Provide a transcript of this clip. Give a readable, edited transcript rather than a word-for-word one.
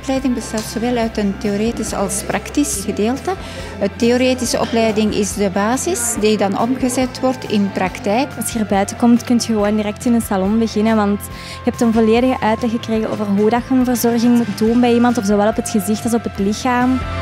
opleiding bestaat zowel uit een theoretisch als praktisch gedeelte. De theoretische opleiding is de basis die dan omgezet wordt in praktijk. Als je er buiten komt, kun je gewoon direct in een salon beginnen, want je hebt een volledige uitleg gekregen over hoe dat je een verzorging moet doen bij iemand, of zowel op het gezicht als op het lichaam.